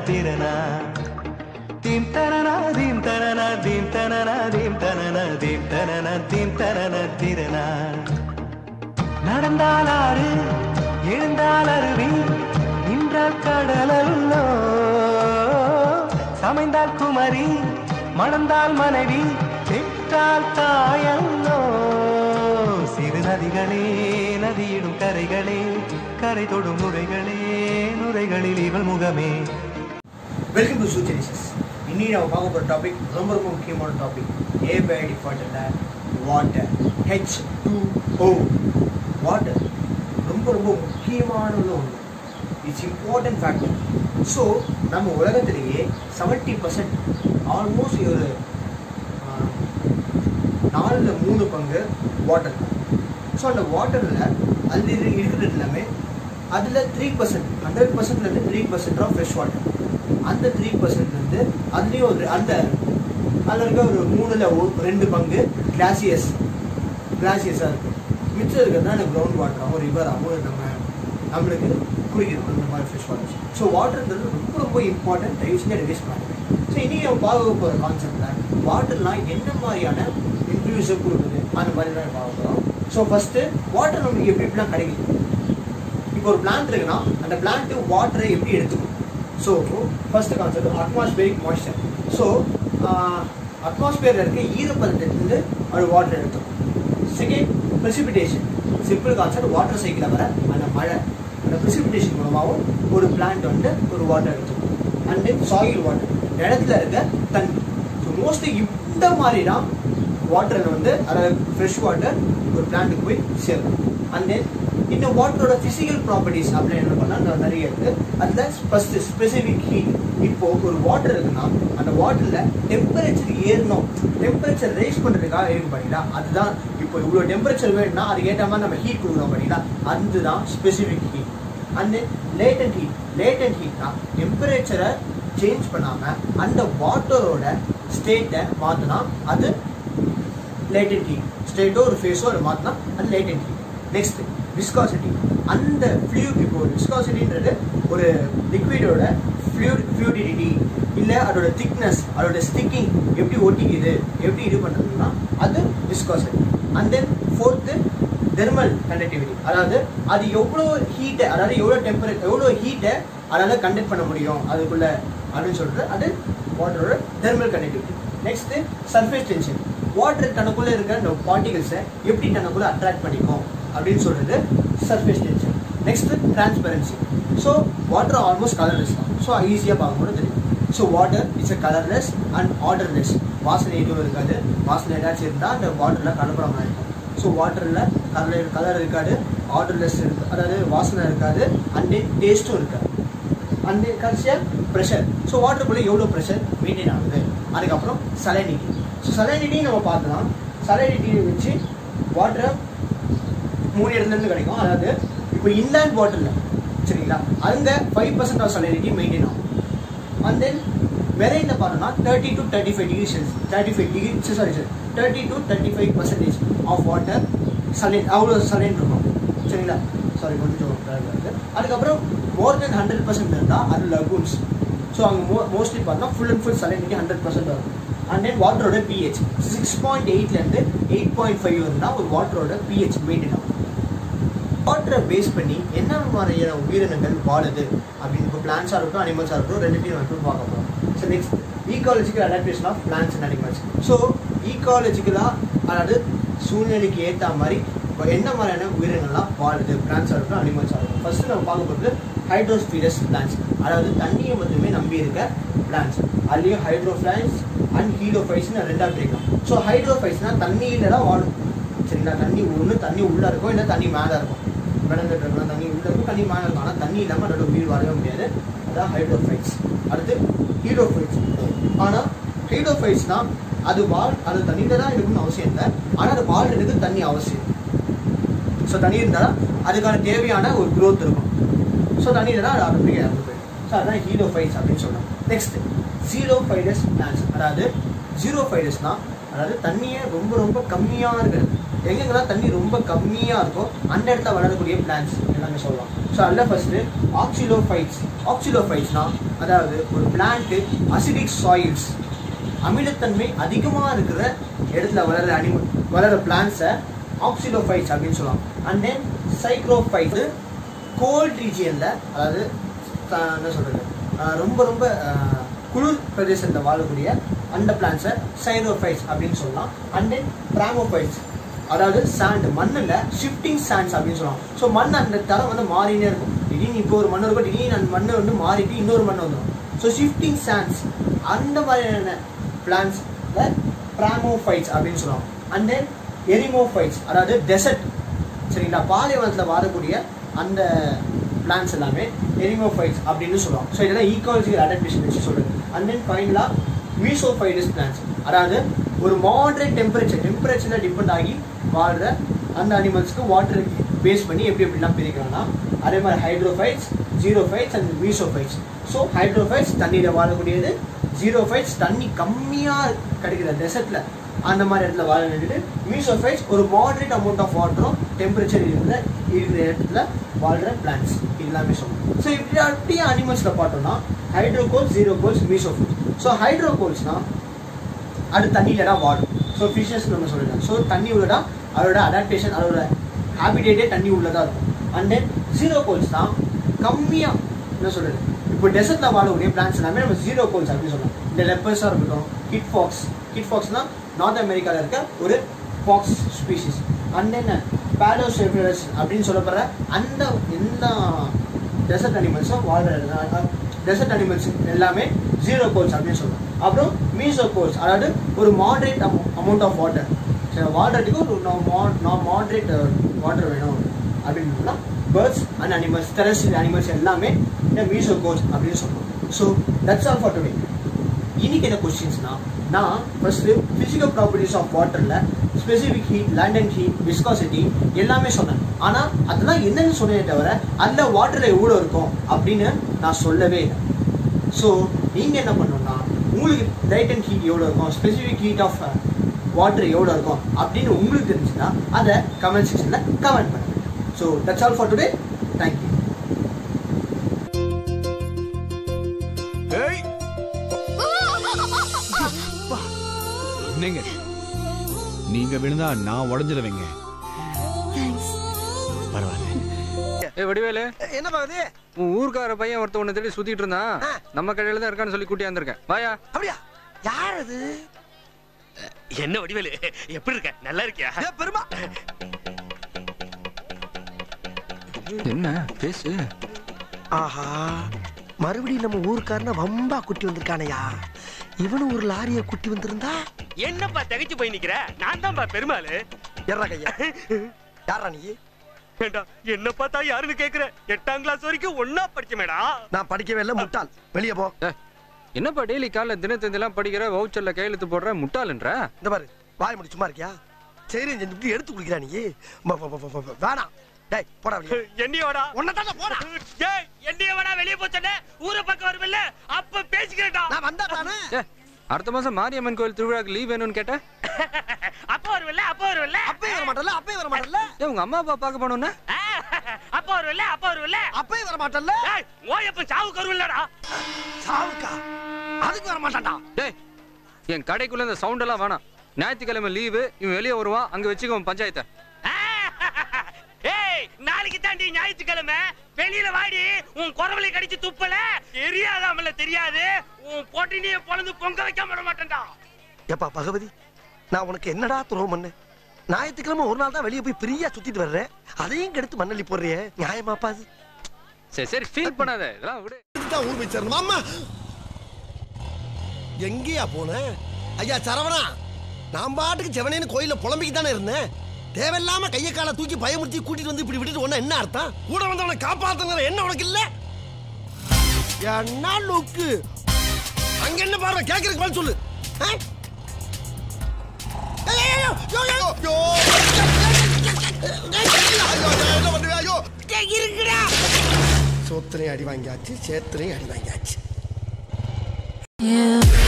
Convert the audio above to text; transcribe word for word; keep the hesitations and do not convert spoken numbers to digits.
tirana dim tarana dim tarana dim tarana dim tarana dim tarana dim tarana tirana நடந்தால் ஆறு எழுந்தால் அருவி நின்றால் கடலல்லோ சமைந்தால் குமரி மணந்தால் மனைவி பெற்றால் தாயல்லோ சிறு நதிகளே நதியிடும் கரைகளே கரை தொடும் நுரைகளே நுரைகளில் இவள் முகமே. Welcome to Zoogenesis. இன்னைக்கு நம்ம பார்க்க போகிற டாபிக் ரொம்ப ரொம்ப முக்கியமான topic. Abiotic Factor water H two O. Water ரொம்ப ரொம்ப முக்கியமான ஒன்று. It's important factor. ஸோ நம்ம உலகத்திலேயே செவன்ட்டி பர்சன்ட் ஆல்மோஸ்ட் ஒரு நாலில் மூணு பங்கு வாட்டர். ஸோ அந்த வாட்டரில் அது இருக்கிறது எல்லாமே அதில் த்ரீ பர்சன்ட் ஹண்ட்ரட் பர்சன்ட்லேருந்து three percent of fresh water. அந்த த்ரீ பர்சன்ட் வந்து அதுலேயும் ஒரு அந்த அதில் இருக்க ஒரு மூணில் ரெண்டு பங்கு கிளாசியஸ் கிளாசியஸாக இருக்குது. மிச்சம் இருக்கிறது தான் கிரவுண்ட் வாட்டராகவும் ரிவராகவும் நம்ம நம்மளுக்கு குடிக்கணும் அந்த மாதிரி ஃப்ரெஷ் வாட்டர். ஸோ வாட்டர்ன்றது ரொம்ப ரொம்ப இம்பார்ட்டன்ட். தயவு செஞ்சு அதை வேஸ்ட் பண்ணுறேன். ஸோ இன்றைக்கி நம்ம பார்க்க போகிற கான்செப்டில் வாட்டர்லாம் என்ன மாதிரியான இன்க்ளூசிவ் கொடுக்குது அந்த மாதிரி தான் பார்க்க போகிறோம். ஸோ ஃபஸ்ட்டு வாட்டர் நம்மளுக்கு எப்படி எப்படிலாம் கிடைக்குது. இப்போ ஒரு பிளான்ட் இருக்குன்னா அந்த பிளான்ட்டு வாட்டரை எப்படி எடுத்துக்கும். So first concept atmospheric moisture. So அட்மாஸ்பியரில் இருக்க ஈரப்பதத்திலிருந்து அது வாட்டர் எடுத்துக்கும். Second precipitation. Simple concept water சைக்கிளில் வர அந்த மழை அந்த ப்ரெசிபிடேஷன் மூலமாகவும் ஒரு பிளான்ட் வந்து ஒரு வாட்டர் எடுத்துக்கும். அண்ட் தென் சாயில் வாட்டர் இடத்துல இருக்க தண்ணி. ஸோ மோஸ்ட்லி இந்த மாதிரி தான் வாட்டரில் வந்து அதாவது ஃப்ரெஷ் வாட்டர் ஒரு பிளான்ட்டுக்கு போய் சேரும். அண்ட் தென் இந்த வாட்டரோட ஃபிசிக்கல் ப்ராப்பர்ட்டிஸ் அப்படின்னு என்ன பண்ணால் நிறைய இருக்குது. அதில் ஃபஸ்ட்டு ஸ்பெசிஃபிக் ஹீட். இப்போது ஒரு வாட்டர் இருக்குன்னா அந்த வாட்டரில் டெம்பரேச்சர் ஏறணும், டெம்பரேச்சர் ரைஸ் பண்ணுறதுக்காக ஏறும் பண்ணிங்களா. அதுதான் இப்போ இவ்வளோ டெம்பரேச்சர் வேணும்னா அதுக்கு ஏற்ற மாதிரி நம்ம ஹீட் கொடுக்குறோம் பண்ணிங்களா. அதுதான் specific heat. And then latent heat. Latent ஹீட்னா டெம்பரேச்சரை சேஞ்ச் பண்ணாமல் அந்த வாட்டரோட ஸ்டேட்டை மாற்றினா அது லேட்டன்ட் ஹீட். ஸ்டேட்டோ ஒரு ஃபேஸோ அதை மாற்றினா அது லேட்டன்ட் ஹீட். Next viscosity. அந்த ஃப்ளூயிட் இப்போ விஸ்காசிட்டின்றது ஒரு லிக்விடோட ஃப்ளூயிட் ஃப்ளூயிடிட்டி இல்லை அதோட திக்னஸ் அதோட ஸ்டிக்கிங் எப்படி ஒட்டிக்குது எப்படி இது பண்ணுறதுன்னா அது viscosity. And then fourth thermal conductivity. அதாவது அது எவ்வளோ ஹீட்டை அதாவது எவ்வளோ டெம்பரேச்சர் எவ்வளோ ஹீட்டை அதால் கண்டக்ட் பண்ண முடியும் அதுக்குள்ளே அப்படின்னு சொல்கிறது அது வாட்டரோட thermal conductivity. Next surface tension. Water தனக்குள்ளே இருக்க அந்த பார்ட்டிகல்ஸை எப்படி தனக்குள்ளே அட்ராக்ட் பண்ணிக்கும் அப்படின்னு சொல்கிறது surface tension. Next transparency. So water almost colourless தான். ஸோ ஈஸியாக பார்க்கும்போது தெரியும். So water it's a colourless and odourless. வாசனை எதுவும் இருக்காது. வாசனை ஏதாச்சும் இருந்தால் அந்த வாட்டரில் கலப்படமாக இருக்கும். ஸோ வாட்டரில் கலர் கலர் இருக்காது, ஆர்டர்லெஸ் இருக்குது, அதாவது வாசனை இருக்காது, அண்ட் தென் டேஸ்ட்டும் இருக்காது. அண்ட் தென் கடைசியாக ப்ரெஷர். ஸோ வாட்டருக்குள்ளே எவ்வளோ ப்ரெஷர் மெயின்டைன் ஆகுது. அதுக்கப்புறம் சலைனிட்டி. ஸோ சலைனிட்டி நம்ம பார்த்தலாம். சலைனிட்டியை வச்சு வாட்டரை மூணு இடத்துலேருந்து கிடைக்கும். அதாவது இப்போ இன்லேண்ட் வாட்டரில் சரிங்களா அங்கே five percent of salinity maintain ஆகும். அண்ட் தென் மெரைன்ல பார்த்தோம்னா thirty to thirty five degree Celsius thirty five degree sorry sir thirty to thirty five percentage of water saline அவ்வளோ சலைன் இருக்கும் சரிங்களா. சாரி கொஞ்சம் இருக்குது. அதுக்கப்புறம் மோர் தென் ஹண்ட்ரட் பர்சன்ட் இருந்தால் அது லகூன்ஸ். ஸோ அங்கே மோ மோஸ்ட்லி பார்த்தோம்னா full and full salinity hundred percent வரும். அண்ட் தென் வாட்டரோட பிஹெச் சிக்ஸ் பாயிண்ட் எயிட்லேருந்து எயிட் பாயிண்ட் ஃபைவ் இருந்தால் ஒரு வாட்டரோட பிஹெச் மெயின்டைன் ஆகும். வாட்டரை பேஸ் பண்ணி என்ன மாதிரியான உயிரினங்கள் வாழுது அப்படின்னு இப்போ பிளான்ஸாக இருக்கட்டும் அனிமல்ஸாக இருக்கட்டும் ரெண்டுத்தையும் மட்டும் பார்க்க போகிறோம். So next ecological adaptation of plants and animals. So ஈகாலஜிக்கலாக அதாவது சூழ்நிலைக்கு ஏற்ற மாதிரி இப்போ என்ன மாதிரியான உயிரினங்கள்லாம் வாழுது பிளான்ஸாக இருக்கட்டும் அனிமல்ஸாக இருக்கட்டும். ஃபஸ்ட்டு நம்ம பார்க்க போகிறது ஹைட்ரோஸ்பீரஸ் பிளான்ஸ், அதாவது தண்ணியை மட்டுமே நம்பி இருக்க பிளான்ஸ். அதுலேயும் ஹைட்ரோஃப்ளைஸ் அண்ட் ஹீலோஃபைஸ்னு ரெண்டாக பிரிக்கலாம். ஸோ ஹைட்ரோஃபைஸ்னால் தண்ணியில் தான் வாழும் சரிங்களா. தண்ணி ஒன்று தண்ணி உள்ளே இருக்கும் இல்லை தண்ணி மேலே இருக்கும். விளந்துட்டு இருக்கலாம் தண்ணி உள்ளே இருக்கும் தண்ணி மேலே இருக்கும். ஆனால் தண்ணி இல்லாமல் அதோட உயிர் வாழவே முடியாது. அதான் ஹைட்ரோஃபைட்ஸ். அடுத்து ஹீலோஃபைட்ஸ். ஆனால் ஹீலோஃபைட்ஸ்னால் அது வாழ் அது தண்ணியில் தான் இருக்குன்னு அவசியம் இல்லை. ஆனால் அது வாழ்றதுக்கு தண்ணி அவசியம். ஸோ தண்ணி இருந்தால் அதுக்கான தேவையான ஒரு க்ரோத் இருக்கும். ஸோ தண்ணியில் தான் அது ஆட்டோமேட்டிக்காக இறந்து போயிடும். ஸோ அதுதான் ஹீலோஃபைட்ஸ் அப்படின்னு சொல்கிறோம். Next xerophytes plants. அதாவது ஜீரோஃபைடஸ்னால் அதாவது தண்ணியே ரொம்ப ரொம்ப கம்மியாக இருக்குது எங்கெங்கெல்லாம் தண்ணி ரொம்ப கம்மியாக இருக்கும் அந்த இடத்துல வளரக்கூடிய பிளான்ஸ் எல்லாமே சொல்லலாம். ஸோ அதில் ஃபர்ஸ்ட்டு ஆக்சிலோஃபைட்ஸ். ஆக்சிலோஃபைட்ஸ்னா அதாவது ஒரு பிளான்ட்டு அசிடிக் சாயில்ஸ், அமிலத்தன்மை அதிகமாக இருக்கிற இடத்துல வளர அனிமல் வளர பிளான்ஸை ஆக்சிலோஃபைட்ஸ் அப்படின்னு சொல்லலாம். அண்ட் தென் சைக்ரோஃபைட்ஸ் கோல்ட் ரீஜியனில், அதாவது என்ன சொல்கிறது, ரொம்ப ரொம்ப குளிர் பிரதேசத்தில் வாழக்கூடிய அந்த பிளான்ஸை சைரோஃபைட்ஸ் அப்படின்னு சொல்லலாம். அண்ட் தென் பிராமோஃபைட்ஸ், அதாவது சாண்ட், மண்ணில் ஷிஃப்டிங் சாண்ட்ஸ் அப்படின்னு சொல்லலாம். ஸோ மண் அந்த தரம் வந்து மாறினே இருக்கும். திடீர்னு இப்போ ஒரு மண் இருக்கும், திடீர்னு அந்த மண்ணை வந்து மாறிட்டு இன்னொரு மண் வந்துடும். ஸோ ஷிஃப்டிங் சாண்ட்ஸ் அந்த மாதிரியான பிளான்ஸில் பிராமோஃபைட்ஸ் அப்படின்னு சொல்லலாம். அண்ட் தென் எரிமோஃபைட்ஸ், அதாவது டெசர்ட், சரிங்களா, பாலைவனத்தில் வாழக்கூடிய அந்த பிளான்ஸ் எல்லாமே எரிமோஃபைட்ஸ் அப்படின்னு சொல்லுவாங்க. ஸோ இதெல்லாம் ஈக்காலஜிக்கல் அடாப்டேஷன் வச்சு சொல்லுது. அண்ட் தென் ஃபைனலாக மீசோஃபைடஸ் பிளான்ஸ், அதாவது ஒரு மாடரேட் டெம்பரேச்சர் டெம்பரேச்சரில் டிபெண்ட் ஆகி வாழ்கிற அந்த அனிமல்ஸ்க்கு வாட்டர் பேஸ் பண்ணி எப்படி எப்படிலாம் பிரிக்கிறாங்கன்னா அதே மாதிரி hydrophytes, xerophytes and mesophytes. So hydrophytes தண்ணியில் வாழக்கூடியது, ஜீரோஃபைட்ஸ் தண்ணி கம்மியாக கிடைக்கிற டெசர்ட்டில் அந்த மாதிரி இடத்துல வாழ வேண்டியது, மீசோஃபைட்ஸ் ஒரு மாடரேட் அமௌண்ட் ஆஃப் வாட்டரும் டெம்பரேச்சர் இருக்கிற இருக்கிற இடத்துல வாழ்கிற பிளான்ஸ் எல்லாமே சொல்லணும். ஸோ இப்படி அப்படியே அனிமல்ஸில் பார்த்தோம்னா ஹைட்ரோகோல்ஸ், ஜீரோகோல்ஸ், மீசோஃபைட்ஸ். ஸோ ஹைட்ரோகோல்ஸ்னால் அது தண்ணியில் தான் வாழும். ஸோ ஃபிஷஸ் நம்ம சொல்லலாம். ஸோ தண்ணி உள்ளதா அதோட அடாப்டேஷன், அதோட ஹேபிடேட்டே தண்ணி உள்ளதாக இருக்கும். அண்ட் தென் ஜீரோகோல்ஸ்னால் கம்மியாக என்ன சொல்கிறது, இப்போ டெசர்ட்டில் வாழக்கூடிய பிளான்ஸ் எல்லாமே நம்ம ஜீரோகோல்ஸ் அப்படின்னு சொல்லலாம். இந்த லெப்பர்ஸாக இருக்கட்டும், கிட் ஃபாக்ஸ், கிட் ஃபாக்ஸ்னால் நார்த் அமெரிக்காவில் இருக்க ஒரு ஃபாக்ஸ் ஸ்பீஷிஸ். அண்ட் தென் பேலோசெஃபரஸ் அப்படின்னு சொல்லப்படுற அந்த எல்லா டெசர்ட் அனிமல்ஸும் வாழ்கிற டெசர்ட் அனிமல்ஸ் எல்லாமே ஜீரோ கோல்ஸ் அப்படின்னு சொல்லலாம். அப்புறம் மீசோ கோல்ஸ், அதாவது ஒரு மாடரேட் அமௌண்ட் ஆஃப் வாட்டர், வாட்டருக்கு ஒரு நான் மாடரேட் வாட்டர் வேணும் அப்படின்னு birds and animals, terrestrial animals எல்லாமே இந்த மீசோ கோல்ஸ் அப்படின்னு சொல்லலாம். So that's all for today. இன்னைக்கு என்ன கொஸ்டின்ஸ்னா, நான் ஃபர்ஸ்ட் பிசிக்கல் ப்ராப்பர்ட்டிஸ் ஆஃப் வாட்டரில் specific heat, land and heat, viscosity எல்லாமே சொன்னேன். ஆனால் அதெல்லாம் என்னென்னு சொன்னே தவிர அதில் வாட்டரில் எவ்வளோ இருக்கும் அப்படின்னு நான் சொல்லவே இல்லை. ஸோ நீங்கள் என்ன பண்ணணும்னா, உங்களுக்கு லைட் அண்ட் ஹீட் எவ்வளோ இருக்கும், ஸ்பெசிஃபிக் ஹீட் ஆஃப் வாட்டர் எவ்வளோ இருக்கும் அப்படின்னு உங்களுக்கு தெரிஞ்சுன்னா அதை கமெண்ட் செக்ஷனில் கமெண்ட் பண்ணுங்கள். So that's all for today. Thank you. என்னங்க நீங்க விழுந்தா நான் உடஞ்சிடுவேங்க. பரவாயில்ல. ஏ வடிவேலு, என்ன பாக்குது? உன் ஊர்க்கார பையன் ஒருத்த ஒண்ணு தேடி சுத்திட்டு இருந்தான். நம்ம கடையில தான் இருக்கான்னு சொல்லி கூட்டியா இருந்திருக்கேன். வாயா. அப்படியா? யார் அது? என்ன வடிவேலு, எப்படி இருக்க? நல்லா இருக்கியா? பெருமா என்ன பேசு. ஆஹா, மறுபடியும் நம்ம ஊருக்காரன வம்பா குட்டி வந்திருக்கானையா? இவனு ஒரு லாரிய குட்டி வந்திருந்தா என்னப்பா தகைச்சு போய் நிக்கிற? நான் தான்ப்பா பெருமாளு. யாரா கையா? யாரா நீ? என்ன பார்த்தா யாருன்னு கேக்குற? எட்டாம் கிளாஸ் வரைக்கும் ஒன்னா படிச்சமேடா. நான் படிக்கவே இல்லை, முட்டாள். வெளியே போ. என்னப்பா டெய்லி காலைல தினத்தந்திலாம் படிக்கிற, வவுச்சர்ல கையெழுத்து போடுற, முட்டாளுன்ற? இந்த பாரு, வாய் முடி சும்மா இருக்கியா? சரி செஞ்சு எடுத்து குடிக்கிறா நீ. வேணாம். டேய் போடா வெளிய. என்னையோடா? உன்னதான போடா. டேய் என்னையோடா வெளிய போச்சனே? ஊர பக்கம் வருவில்ல? அப்ப பேசிக்கிறடா. நான் வந்தா தானே. அடுத்த மாசம் மாரியம்மன் கோயில் திருவிழாக்கு லீவ் வேணும்னு கேட்ட. அப்ப வருவில்ல? அப்ப வருவில்ல? அப்பே வர மாட்டல்ல? அப்பே வர மாட்டல்ல? ஏய் உங்க அம்மா அப்பா பார்க்க போணும்னா? அப்ப வருவில்ல? அப்ப வருவில்ல? அப்பே வர மாட்டல்ல? டேய் ஓயப்ப சாவுக்கு வருவில்லடா. சாவுக்கா? அதுக்கு வர மாட்டான்டா. டேய் என் கடைக்குள்ள இந்த சவுண்ட் எல்லாம் வேணாம். ஞாயிற்றுக்கிழமை லீவு, இவன் வெளியே வருவான், அங்க வச்சுக்கோ பஞ்சாயத்தை. ஏய் நாளைக்கு தாண்டி ஞாயிற்றுக்கிழமை, வெளியில வாடி. உன் குரவலை கடிச்சு துப்பல தெரியாதாமல தெரியாது. உன் போட்டினிய பொழந்து பொங்க வைக்காம விட மாட்டேன்டா. ஏப்பா பகவதி, நான் உனக்கு என்னடா துரோகம் பண்ண? ஞாயிற்றுக்கிழமை ஒரு நாள் தான் வெளியே போய் ஃப்ரீயா சுத்திட்டு வர்றேன், அதையும் கெடுத்து மண்ணள்ளி போடுறியே, நியாயமாப்பா அது? சரி சரி ஃபீல் பண்ணாத, இதெல்லாம் விடு. ஊர் போய் சேரணும். அம்மா எங்கேயா போன? ஐயா சரவணா, நான் பாட்டுக்கு செவனேன்னு கோயில புலம்பிக்கு தானே இருந்தேன். தேவையில்லாம கைய கால தூக்கி பயமுறுத்தி கூட்டிட்டு வந்து இப்படி விட்டுட்டு ஒண்ணு என்ன அர்த்தம்? கூட வந்தவனை காப்பாத்துங்க என்ன உனக்கு இல்ல? என்ன லுக்கு? அங்க என்ன பாருங்க, கேக்குறதுக்கு பதில் சொல்லு. சோத்திரையும் அடி வாங்கியாச்சு, சேத்திரையும் அடி வாங்கியாச்சு.